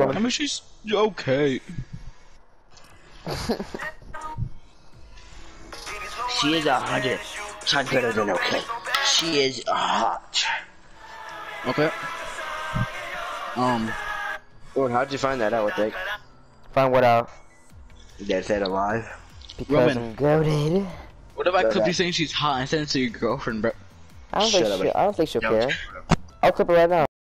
I mean, she's okay. She is 100 times better than okay. She is hot. Okay. Lord, how'd you find that out, what the? Find what out? Dead set alive. Because Roman. I'm goated. What if I clip you saying she's hot and send it to your girlfriend, bro? I don't think she'll care. No. I'll clip her right now.